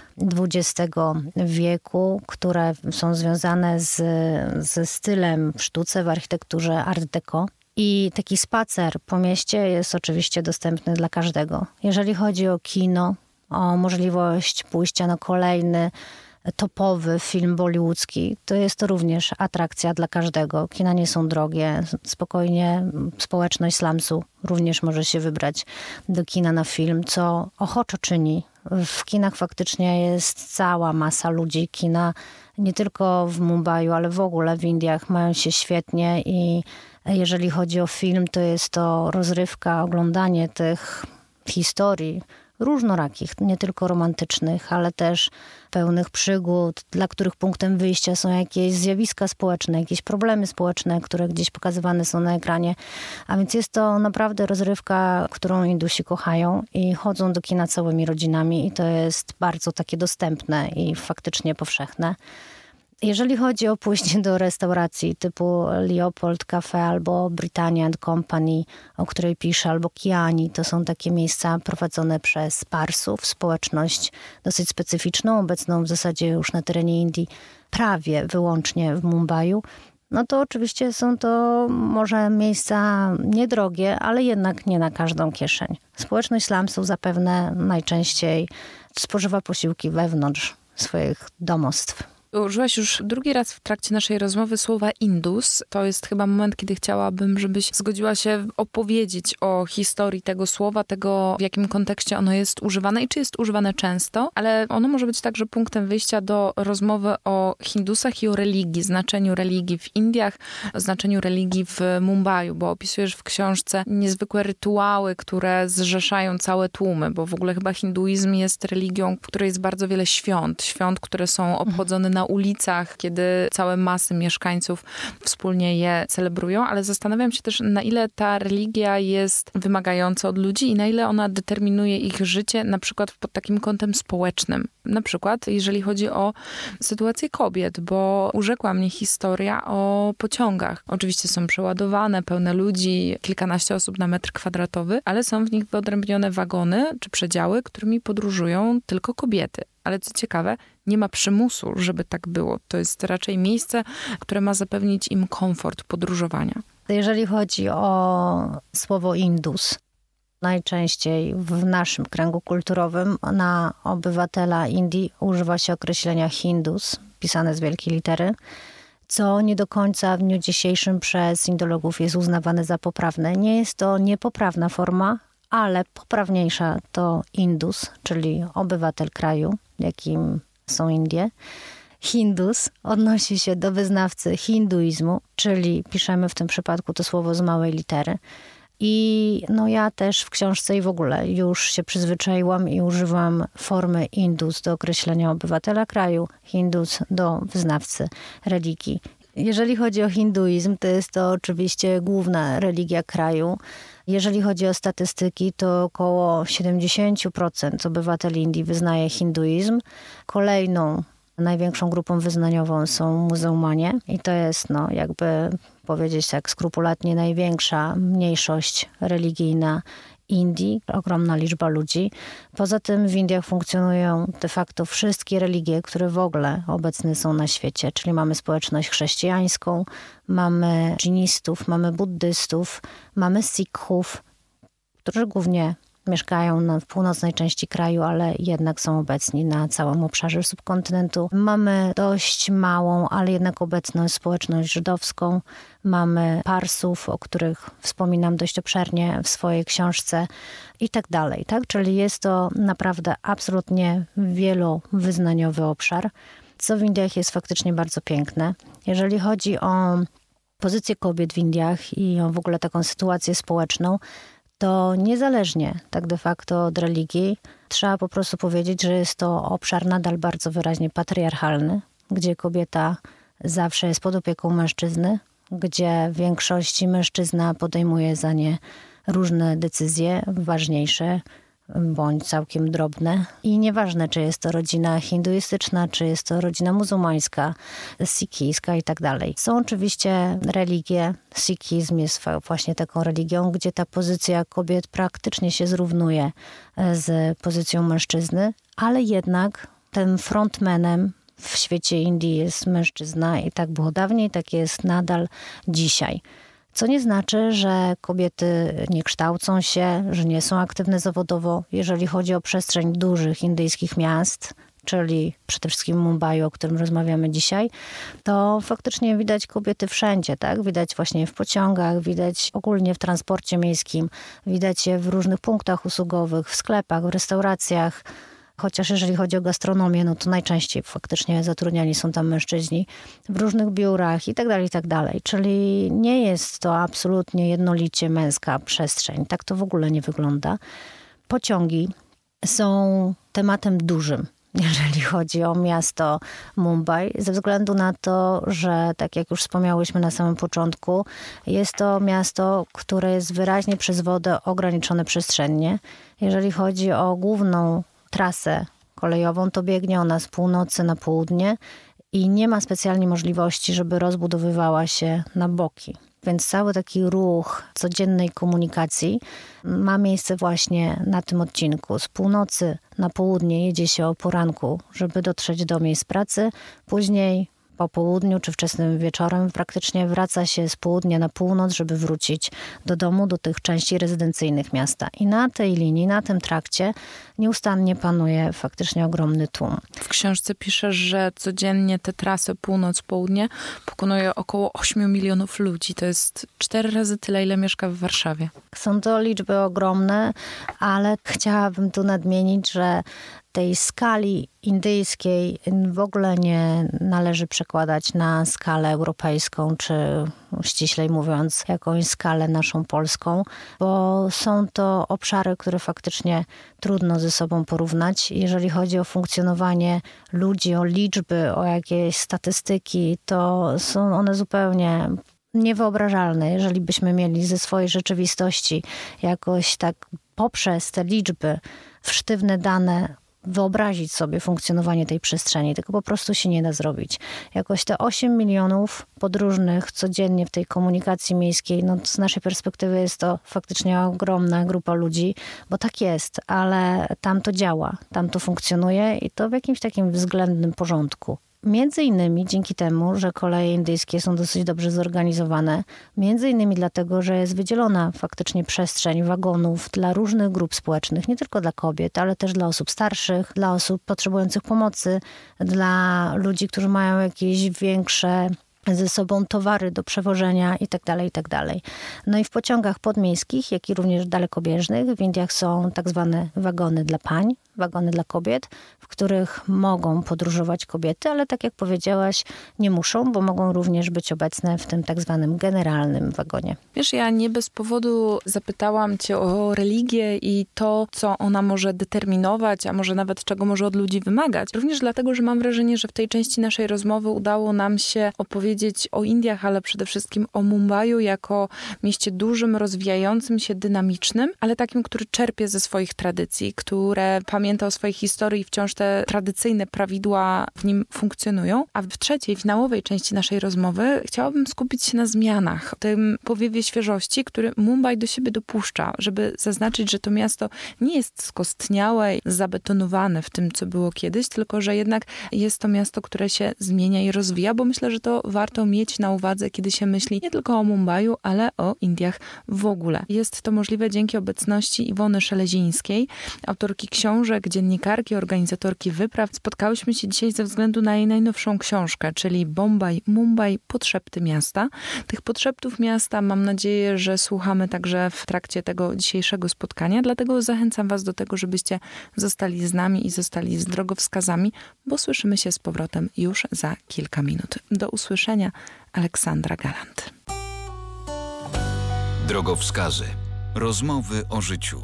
XX wieku, które są związane ze stylem w sztuce, w architekturze Art Deco. I taki spacer po mieście jest oczywiście dostępny dla każdego. Jeżeli chodzi o kino, o możliwość pójścia na kolejny topowy film bollywoodzki, to jest to również atrakcja dla każdego. Kina nie są drogie. Spokojnie społeczność slumsu również może się wybrać do kina na film, co ochoczo czyni. W kinach faktycznie jest cała masa ludzi. Kina nie tylko w Mumbaiu, ale w ogóle w Indiach mają się świetnie i jeżeli chodzi o film, to jest to rozrywka, oglądanie tych historii różnorakich, nie tylko romantycznych, ale też pełnych przygód, dla których punktem wyjścia są jakieś zjawiska społeczne, jakieś problemy społeczne, które gdzieś pokazywane są na ekranie. A więc jest to naprawdę rozrywka, którą Indusi kochają i chodzą do kina całymi rodzinami i to jest bardzo takie dostępne i faktycznie powszechne. Jeżeli chodzi o pójście do restauracji typu Leopold Cafe albo Britannia & Company, o której piszę, albo Kiani, to są takie miejsca prowadzone przez Parsów, społeczność dosyć specyficzną, obecną w zasadzie już na terenie Indii, prawie wyłącznie w Mumbaiu, no to oczywiście są to może miejsca niedrogie, ale jednak nie na każdą kieszeń. Społeczność slumsów zapewne najczęściej spożywa posiłki wewnątrz swoich domostw. Użyłaś już drugi raz w trakcie naszej rozmowy słowa Indus. To jest chyba moment, kiedy chciałabym, żebyś zgodziła się opowiedzieć o historii tego słowa, tego w jakim kontekście ono jest używane i czy jest używane często, ale ono może być także punktem wyjścia do rozmowy o Hindusach i o religii, znaczeniu religii w Indiach, znaczeniu religii w Mumbaiu, bo opisujesz w książce niezwykłe rytuały, które zrzeszają całe tłumy, bo w ogóle chyba hinduizm jest religią, w której jest bardzo wiele świąt, które są obchodzone na ulicach, kiedy całe masy mieszkańców wspólnie je celebrują, ale zastanawiam się też, na ile ta religia jest wymagająca od ludzi i na ile ona determinuje ich życie, na przykład pod takim kątem społecznym. Na przykład, jeżeli chodzi o sytuację kobiet, bo urzekła mnie historia o pociągach. Oczywiście są przeładowane, pełne ludzi, kilkanaście osób na metr kwadratowy, ale są w nich wyodrębnione wagony czy przedziały, którymi podróżują tylko kobiety. Ale co ciekawe, nie ma przymusu, żeby tak było. To jest raczej miejsce, które ma zapewnić im komfort podróżowania. Jeżeli chodzi o słowo Indus, najczęściej w naszym kręgu kulturowym na obywatela Indii używa się określenia Hindus, pisane z wielkiej litery, co nie do końca w dniu dzisiejszym przez indologów jest uznawane za poprawne. Nie jest to niepoprawna forma, ale poprawniejsza to Indus, czyli obywatel kraju, jakim są Indie. Hindus odnosi się do wyznawcy hinduizmu, czyli piszemy w tym przypadku to słowo z małej litery. I ja też w książce i w ogóle już się przyzwyczaiłam i używam formy Indus do określenia obywatela kraju, Hindus do wyznawcy religii. Jeżeli chodzi o hinduizm, to jest to oczywiście główna religia kraju. Jeżeli chodzi o statystyki, to około 70% obywateli Indii wyznaje hinduizm. Kolejną największą grupą wyznaniową są muzułmanie i to jest, jakby powiedzieć tak skrupulatnie, największa mniejszość religijna Indii, ogromna liczba ludzi. Poza tym w Indiach funkcjonują de facto wszystkie religie, które w ogóle obecne są na świecie, czyli mamy społeczność chrześcijańską, mamy dżinistów, mamy buddystów, mamy sikhów, którzy głównie mieszkają w północnej części kraju, ale jednak są obecni na całym obszarze subkontynentu. Mamy dość małą, ale jednak obecną społeczność żydowską. Mamy Parsów, o których wspominam dość obszernie w swojej książce i tak dalej. Tak? Czyli jest to naprawdę absolutnie wielowyznaniowy obszar, co w Indiach jest faktycznie bardzo piękne. Jeżeli chodzi o pozycję kobiet w Indiach i o w ogóle taką sytuację społeczną, to niezależnie tak de facto od religii, trzeba po prostu powiedzieć, że jest to obszar nadal bardzo wyraźnie patriarchalny, gdzie kobieta zawsze jest pod opieką mężczyzny, gdzie w większości mężczyzna podejmuje za nie różne decyzje ważniejsze bądź całkiem drobne. I nieważne, czy jest to rodzina hinduistyczna, czy jest to rodzina muzułmańska, sikhijska i tak dalej. Są oczywiście religie. Sikhizm jest właśnie taką religią, gdzie ta pozycja kobiet praktycznie się zrównuje z pozycją mężczyzny, ale jednak tym frontmanem w świecie Indii jest mężczyzna i tak było dawniej, tak jest nadal dzisiaj. Co nie znaczy, że kobiety nie kształcą się, że nie są aktywne zawodowo. Jeżeli chodzi o przestrzeń dużych indyjskich miast, czyli przede wszystkim Mumbai, o którym rozmawiamy dzisiaj, to faktycznie widać kobiety wszędzie, tak? Widać właśnie w pociągach, widać ogólnie w transporcie miejskim, widać je w różnych punktach usługowych, w sklepach, w restauracjach. Chociaż jeżeli chodzi o gastronomię, to najczęściej faktycznie zatrudniani są tam mężczyźni w różnych biurach i tak dalej. Czyli nie jest to absolutnie jednolicie męska przestrzeń. Tak to w ogóle nie wygląda. Pociągi są tematem dużym, jeżeli chodzi o miasto Mumbai, ze względu na to, że tak jak już wspomniałyśmy na samym początku, jest to miasto, które jest wyraźnie przez wodę ograniczone przestrzennie. Jeżeli chodzi o główną trasę kolejową, to biegnie ona z północy na południe i nie ma specjalnie możliwości, żeby rozbudowywała się na boki. Więc cały taki ruch codziennej komunikacji ma miejsce właśnie na tym odcinku. Z północy na południe jedzie się o poranku, żeby dotrzeć do miejsc pracy. Później po południu czy wczesnym wieczorem praktycznie wraca się z południa na północ, żeby wrócić do domu, do tych części rezydencyjnych miasta. I na tej linii, na tym trakcie nieustannie panuje faktycznie ogromny tłum. W książce piszesz, że codziennie te trasy północ-południe pokonuje około 8 milionów ludzi. To jest 4 razy tyle, ile mieszka w Warszawie. Są to liczby ogromne, ale chciałabym tu nadmienić, że tej skali indyjskiej w ogóle nie należy przekładać na skalę europejską, czy ściślej mówiąc, jakąś skalę naszą polską, bo są to obszary, które faktycznie trudno ze sobą porównać. Jeżeli chodzi o funkcjonowanie ludzi, o liczby, o jakieś statystyki, to są one zupełnie niewyobrażalne. Jeżeli byśmy mieli ze swojej rzeczywistości jakoś tak poprzez te liczby w sztywne dane wyobrazić sobie funkcjonowanie tej przestrzeni. Tego po prostu się nie da zrobić. Jakoś te 8 milionów podróżnych codziennie w tej komunikacji miejskiej, z naszej perspektywy jest to faktycznie ogromna grupa ludzi, bo tak jest, ale tam to działa, tam to funkcjonuje i to w jakimś takim względnym porządku. Między innymi dzięki temu, że koleje indyjskie są dosyć dobrze zorganizowane, między innymi dlatego, że jest wydzielona faktycznie przestrzeń wagonów dla różnych grup społecznych, nie tylko dla kobiet, ale też dla osób starszych, dla osób potrzebujących pomocy, dla ludzi, którzy mają jakieś większe ze sobą towary do przewożenia i tak dalej. No i w pociągach podmiejskich, jak i również dalekobieżnych w Indiach są tak zwane wagony dla pań, wagony dla kobiet, w których mogą podróżować kobiety, ale tak jak powiedziałaś, nie muszą, bo mogą również być obecne w tym tak zwanym generalnym wagonie. Wiesz, ja nie bez powodu zapytałam cię o religię i to, co ona może determinować, a może nawet czego może od ludzi wymagać. Również dlatego, że mam wrażenie, że w tej części naszej rozmowy udało nam się opowiedzieć o Indiach, ale przede wszystkim o Mumbaiu jako mieście dużym, rozwijającym się, dynamicznym, ale takim, który czerpie ze swoich tradycji, które pamięta o swojej historii i wciąż te tradycyjne prawidła w nim funkcjonują. A w trzeciej, finałowej części naszej rozmowy chciałabym skupić się na zmianach, tym powiewie świeżości, który Mumbai do siebie dopuszcza, żeby zaznaczyć, że to miasto nie jest skostniałe, zabetonowane w tym, co było kiedyś, tylko że jednak jest to miasto, które się zmienia i rozwija, bo myślę, że to warto mieć na uwadze, kiedy się myśli nie tylko o Mumbaiu, ale o Indiach w ogóle. Jest to możliwe dzięki obecności Iwony Szelezińskiej, autorki książek, dziennikarki, organizatorki wypraw. Spotkałyśmy się dzisiaj ze względu na jej najnowszą książkę, czyli Bombaj, Mumbai, podszepty miasta. Tych podszeptów miasta mam nadzieję, że słuchamy także w trakcie tego dzisiejszego spotkania, dlatego zachęcam was do tego, żebyście zostali z nami i zostali z drogowskazami, bo słyszymy się z powrotem już za kilka minut. Do usłyszenia. Aleksandra Galant. Drogowskazy. Rozmowy o życiu.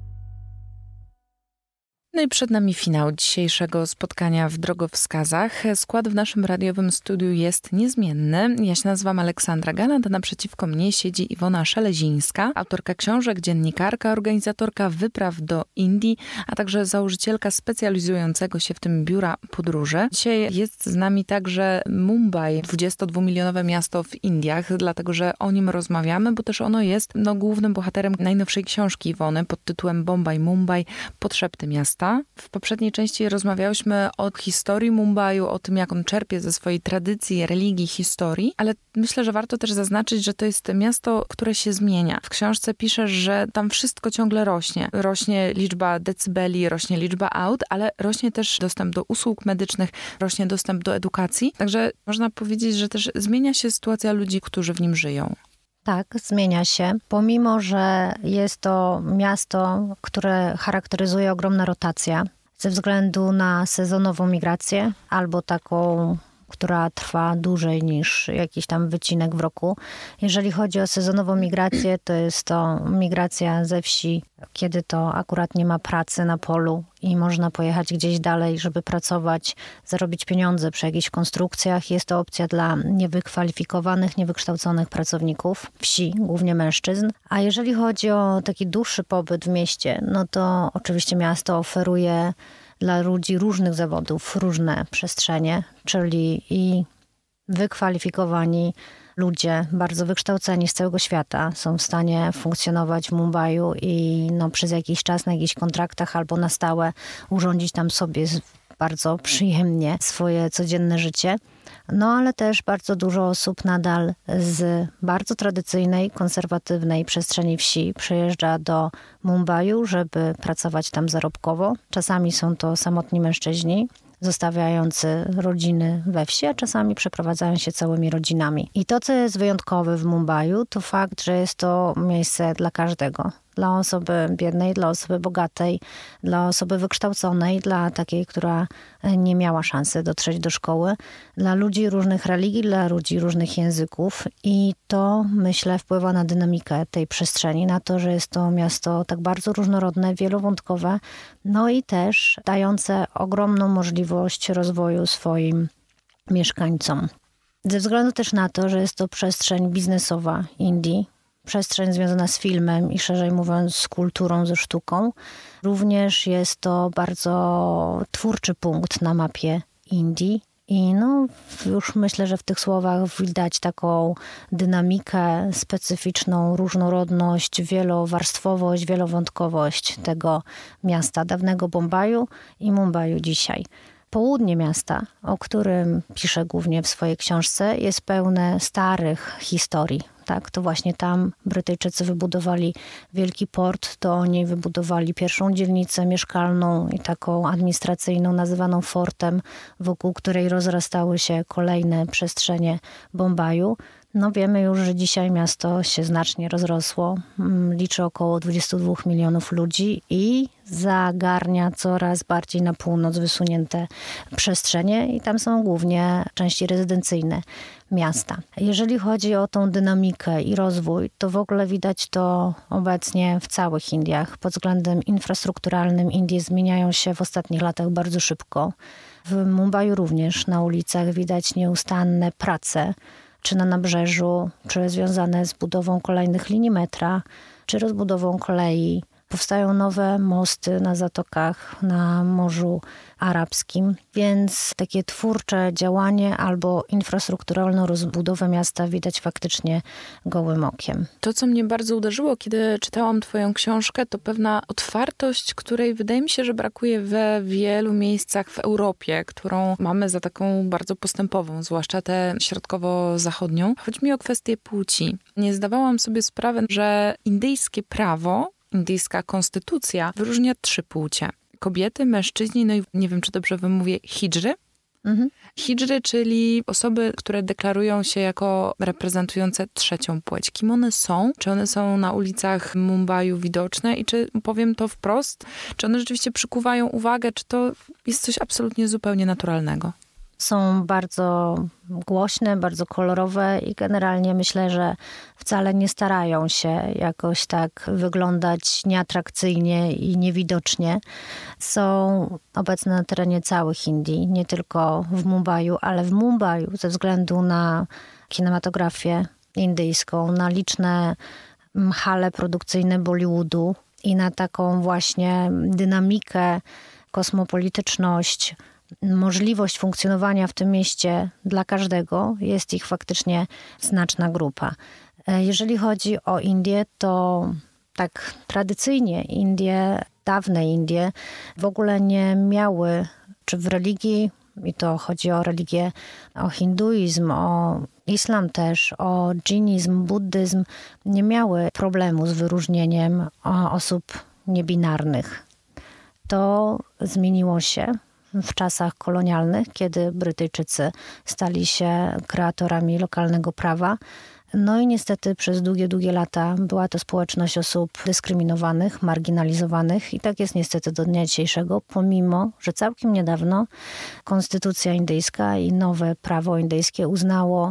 No i przed nami finał dzisiejszego spotkania w Drogowskazach. Skład w naszym radiowym studiu jest niezmienny. Ja się nazywam Aleksandra Galant, a naprzeciwko mnie siedzi Iwona Szelezińska, autorka książek, dziennikarka, organizatorka wypraw do Indii, a także założycielka specjalizującego się w tym biura podróży. Dzisiaj jest z nami także Mumbai, 22-milionowe miasto w Indiach, dlatego że o nim rozmawiamy, bo też ono jest głównym bohaterem najnowszej książki Iwony pod tytułem Bombaj, Mumbai, podszepty miasta. W poprzedniej części rozmawiałyśmy o historii Mumbaiu, o tym, jak on czerpie ze swojej tradycji, religii, historii, ale myślę, że warto też zaznaczyć, że to jest miasto, które się zmienia. W książce piszesz, że tam wszystko ciągle rośnie. Rośnie liczba decybeli, rośnie liczba aut, ale rośnie też dostęp do usług medycznych, rośnie dostęp do edukacji. Także można powiedzieć, że też zmienia się sytuacja ludzi, którzy w nim żyją. Tak, zmienia się. Pomimo, że jest to miasto, które charakteryzuje ogromna rotacja ze względu na sezonową migrację albo taką, która trwa dłużej niż jakiś tam wycinek w roku. Jeżeli chodzi o sezonową migrację, to jest to migracja ze wsi, kiedy to akurat nie ma pracy na polu i można pojechać gdzieś dalej, żeby pracować, zarobić pieniądze przy jakichś konstrukcjach. Jest to opcja dla niewykwalifikowanych, niewykształconych pracowników wsi, głównie mężczyzn. A jeżeli chodzi o taki dłuższy pobyt w mieście, no to oczywiście miasto oferuje dla ludzi różnych zawodów różne przestrzenie, czyli i wykwalifikowani ludzie, bardzo wykształceni z całego świata są w stanie funkcjonować w Mumbaiu i przez jakiś czas na jakichś kontraktach albo na stałe urządzić tam sobie bardzo przyjemnie swoje codzienne życie. No ale też bardzo dużo osób nadal z bardzo tradycyjnej, konserwatywnej przestrzeni wsi przyjeżdża do Mumbaiu, żeby pracować tam zarobkowo. Czasami są to samotni mężczyźni, zostawiający rodziny we wsi, a czasami przeprowadzają się całymi rodzinami. I to, co jest wyjątkowe w Mumbaiu, to fakt, że jest to miejsce dla każdego. Dla osoby biednej, dla osoby bogatej, dla osoby wykształconej, dla takiej, która nie miała szansy dotrzeć do szkoły, dla ludzi różnych religii, dla ludzi różnych języków. I to, myślę, wpływa na dynamikę tej przestrzeni, na to, że jest to miasto tak bardzo różnorodne, wielowątkowe, no i też dające ogromną możliwość rozwoju swoim mieszkańcom. Ze względu też na to, że jest to przestrzeń biznesowa Indii, przestrzeń związana z filmem i szerzej mówiąc z kulturą, ze sztuką. Również jest to bardzo twórczy punkt na mapie Indii. I już myślę, że w tych słowach widać taką dynamikę specyficzną, różnorodność, wielowarstwowość, wielowątkowość tego miasta, dawnego Bombaju i Mumbaiu dzisiaj. Południe miasta, o którym piszę głównie w swojej książce, jest pełne starych historii. Tak, to właśnie tam Brytyjczycy wybudowali wielki port, to oni wybudowali pierwszą dzielnicę mieszkalną i taką administracyjną, nazywaną fortem, wokół której rozrastały się kolejne przestrzenie Bombaju. No wiemy już, że dzisiaj miasto się znacznie rozrosło. Liczy około 22 milionów ludzi i zagarnia coraz bardziej na północ wysunięte przestrzenie i tam są głównie części rezydencyjne miasta. Jeżeli chodzi o tą dynamikę i rozwój, to w ogóle widać to obecnie w całych Indiach. Pod względem infrastrukturalnym Indie zmieniają się w ostatnich latach bardzo szybko. W Mumbaiu również na ulicach widać nieustanne prace, czy na nabrzeżu, czy związane z budową kolejnych linii metra, czy rozbudową kolei. Powstają nowe mosty na zatokach, na Morzu Arabskim, więc takie twórcze działanie albo infrastrukturalną rozbudowę miasta widać faktycznie gołym okiem. To, co mnie bardzo uderzyło, kiedy czytałam twoją książkę, to pewna otwartość, której wydaje mi się, że brakuje we wielu miejscach w Europie, którą mamy za taką bardzo postępową, zwłaszcza tę środkowo-zachodnią. Chodzi mi o kwestię płci. Nie zdawałam sobie sprawy, że indyjskie prawo, indyjska konstytucja wyróżnia 3 płcie. Kobiety, mężczyźni, no i nie wiem, czy dobrze wymówię, hidżry. Hidżry, czyli osoby, które deklarują się jako reprezentujące trzecią płeć. Kim one są? Czy one są na ulicach Mumbaiu widoczne? I czy, powiem to wprost, czy one rzeczywiście przykuwają uwagę? Czy to jest coś absolutnie zupełnie naturalnego? Są bardzo głośne, bardzo kolorowe i generalnie myślę, że wcale nie starają się jakoś tak wyglądać nieatrakcyjnie i niewidocznie. Są obecne na terenie całych Indii, nie tylko w Mumbaiu, ale w Mumbaiu ze względu na kinematografię indyjską, na liczne hale produkcyjne Bollywoodu i na taką właśnie dynamikę, kosmopolityczność, możliwość funkcjonowania w tym mieście dla każdego, jest ich faktycznie znaczna grupa. Jeżeli chodzi o Indię, to tak tradycyjnie dawne Indie w ogóle nie miały, czy w religii, i to chodzi o religię, o hinduizm, o islam też, o dżinizm, buddyzm, nie miały problemu z wyróżnieniem osób niebinarnych. To zmieniło się w czasach kolonialnych, kiedy Brytyjczycy stali się kreatorami lokalnego prawa. No i niestety przez długie lata była to społeczność osób dyskryminowanych, marginalizowanych i tak jest niestety do dnia dzisiejszego, pomimo że całkiem niedawno konstytucja indyjska i nowe prawo indyjskie uznało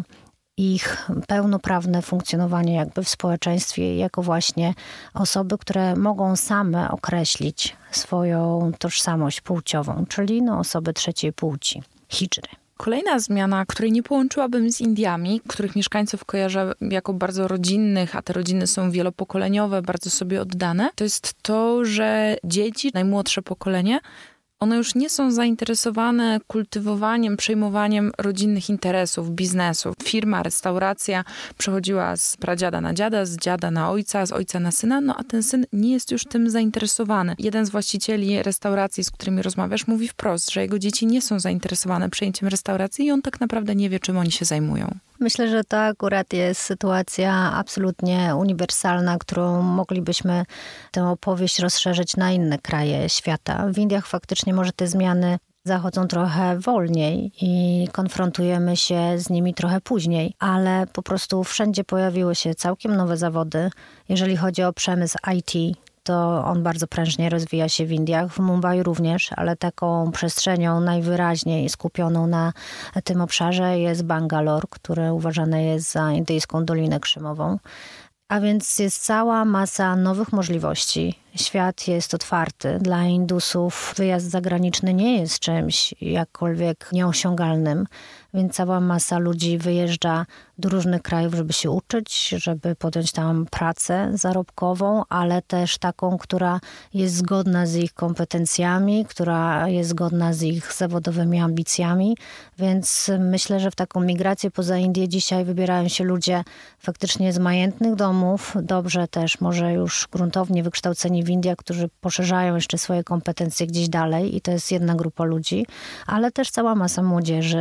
ich pełnoprawne funkcjonowanie jakby w społeczeństwie jako właśnie osoby, które mogą same określić swoją tożsamość płciową, czyli osoby trzeciej płci, hidżry. Kolejna zmiana, której nie połączyłabym z Indiami, których mieszkańców kojarzę jako bardzo rodzinnych, a te rodziny są wielopokoleniowe, bardzo sobie oddane, to jest to, że dzieci, najmłodsze pokolenie, one już nie są zainteresowane kultywowaniem, przejmowaniem rodzinnych interesów, biznesów. Firma, restauracja przechodziła z pradziada na dziada, z dziada na ojca, z ojca na syna, a ten syn nie jest już tym zainteresowany. Jeden z właścicieli restauracji, z którymi rozmawiasz, mówi wprost, że jego dzieci nie są zainteresowane przejęciem restauracji i on tak naprawdę nie wie, czym oni się zajmują. Myślę, że to akurat jest sytuacja absolutnie uniwersalna, którą moglibyśmy tę opowieść rozszerzyć na inne kraje świata. W Indiach faktycznie może te zmiany zachodzą trochę wolniej i konfrontujemy się z nimi trochę później, ale po prostu wszędzie pojawiły się całkiem nowe zawody. Jeżeli chodzi o przemysł IT, to on bardzo prężnie rozwija się w Indiach, w Mumbai również, ale taką przestrzenią najwyraźniej skupioną na tym obszarze jest Bangalore, które uważane jest za indyjską Dolinę Krzemową. A więc jest cała masa nowych możliwości. Świat jest otwarty. Dla Indusów wyjazd zagraniczny nie jest czymś jakkolwiek nieosiągalnym, więc cała masa ludzi wyjeżdża do różnych krajów, żeby się uczyć, żeby podjąć tam pracę zarobkową, ale też taką, która jest zgodna z ich kompetencjami, która jest zgodna z ich zawodowymi ambicjami. Więc myślę, że w taką migrację poza Indię dzisiaj wybierają się ludzie faktycznie z majętnych domów, dobrze też może już gruntownie wykształceni w Indiach, którzy poszerzają jeszcze swoje kompetencje gdzieś dalej i to jest jedna grupa ludzi, ale też cała masa młodzieży,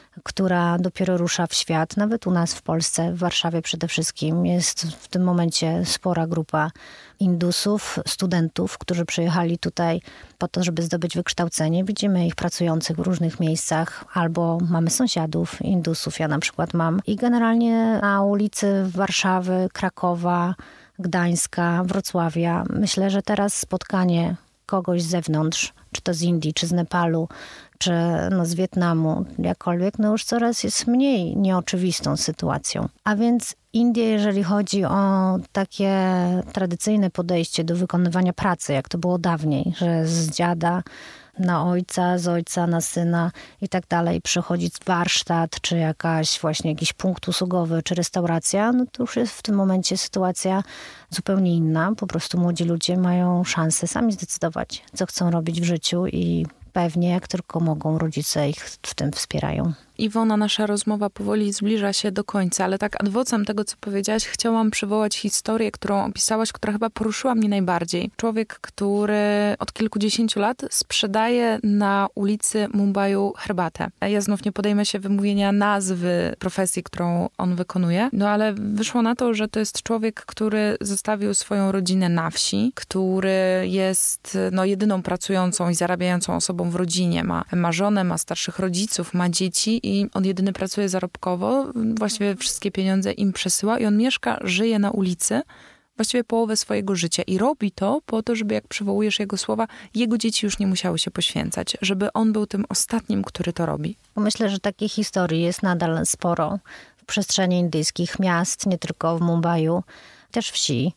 która dopiero rusza w świat. Nawet u nas w Polsce, w Warszawie przede wszystkim, jest w tym momencie spora grupa Indusów, studentów, którzy przyjechali tutaj po to, żeby zdobyć wykształcenie. Widzimy ich pracujących w różnych miejscach, albo mamy sąsiadów Indusów, ja na przykład mam. I generalnie na ulicy Warszawy, Krakowa, Gdańska, Wrocławia. Myślę, że teraz spotkanie kogoś z zewnątrz, czy to z Indii, czy z Nepalu, czy z Wietnamu, jakkolwiek, już coraz jest mniej nieoczywistą sytuacją. A więc Indie, jeżeli chodzi o takie tradycyjne podejście do wykonywania pracy, jak to było dawniej, że z dziada na ojca, z ojca na syna i tak dalej przychodzi warsztat, czy jakiś punkt usługowy, czy restauracja, to już jest w tym momencie sytuacja zupełnie inna. Po prostu młodzi ludzie mają szansę sami zdecydować, co chcą robić w życiu i pewnie jak tylko mogą, rodzice ich w tym wspierają. Iwona, nasza rozmowa powoli zbliża się do końca, ale tak ad vocem tego, co powiedziałaś, chciałam przywołać historię, którą opisałaś, która chyba poruszyła mnie najbardziej. Człowiek, który od kilkudziesięciu lat sprzedaje na ulicy Mumbaiu herbatę. Ja znów nie podejmę się wymówienia nazwy profesji, którą on wykonuje, ale wyszło na to, że to jest człowiek, który zostawił swoją rodzinę na wsi, który jest jedyną pracującą i zarabiającą osobą w rodzinie. Ma żonę, ma starszych rodziców, ma dzieci i on jedyny pracuje zarobkowo, właściwie wszystkie pieniądze im przesyła i on mieszka, żyje na ulicy właściwie połowę swojego życia i robi to po to, żeby, jak przywołujesz jego słowa, jego dzieci już nie musiały się poświęcać, żeby on był tym ostatnim, który to robi. Myślę, że takich historii jest nadal sporo w przestrzeni indyjskich miast, nie tylko w Mumbaiu, też wsi.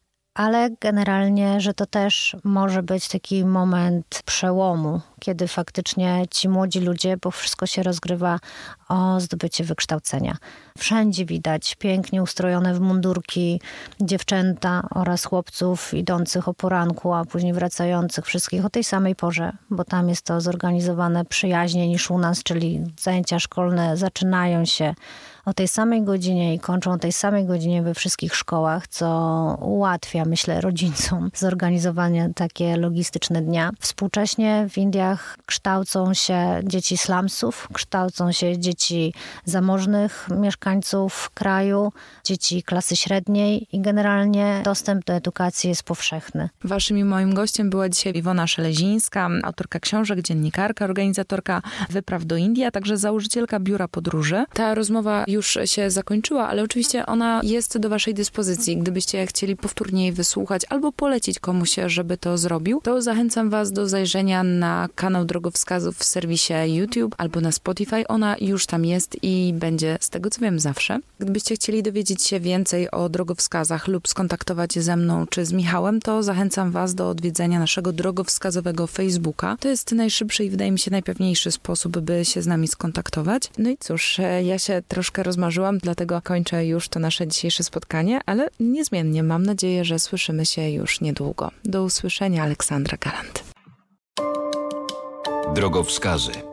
Ale generalnie, że to też może być taki moment przełomu, kiedy faktycznie ci młodzi ludzie, bo wszystko się rozgrywa o zdobycie wykształcenia. Wszędzie widać pięknie ustrojone w mundurki dziewczęta oraz chłopców idących o poranku, a później wracających, wszystkich o tej samej porze, bo tam jest to zorganizowane przyjaźniej niż u nas, czyli zajęcia szkolne zaczynają się o tej samej godzinie i kończą o tej samej godzinie we wszystkich szkołach, co ułatwia, myślę, rodzicom zorganizowanie takie logistyczne dnia. Współcześnie w Indiach kształcą się dzieci slumsów, kształcą się dzieci zamożnych mieszkańców kraju, dzieci klasy średniej i generalnie dostęp do edukacji jest powszechny. Waszym i moim gościem była dzisiaj Iwona Szelezińska, autorka książek, dziennikarka, organizatorka wypraw do Indii, a także założycielka biura podróży. Ta rozmowa już się zakończyła, ale oczywiście ona jest do waszej dyspozycji. Gdybyście chcieli powtórnie jej wysłuchać albo polecić komuś, żeby to zrobił, to zachęcam was do zajrzenia na kanał Drogowskazów w serwisie YouTube albo na Spotify. Ona już tam jest i będzie, z tego co wiem, zawsze. Gdybyście chcieli dowiedzieć się więcej o drogowskazach lub skontaktować ze mną czy z Michałem, to zachęcam was do odwiedzenia naszego drogowskazowego Facebooka. To jest najszybszy i wydaje mi się najpewniejszy sposób, by się z nami skontaktować. No i cóż, ja się troszkę rozmarzyłam, dlatego kończę już to nasze dzisiejsze spotkanie, ale niezmiennie mam nadzieję, że słyszymy się już niedługo. Do usłyszenia, Aleksandra Galant. Drogowskazy.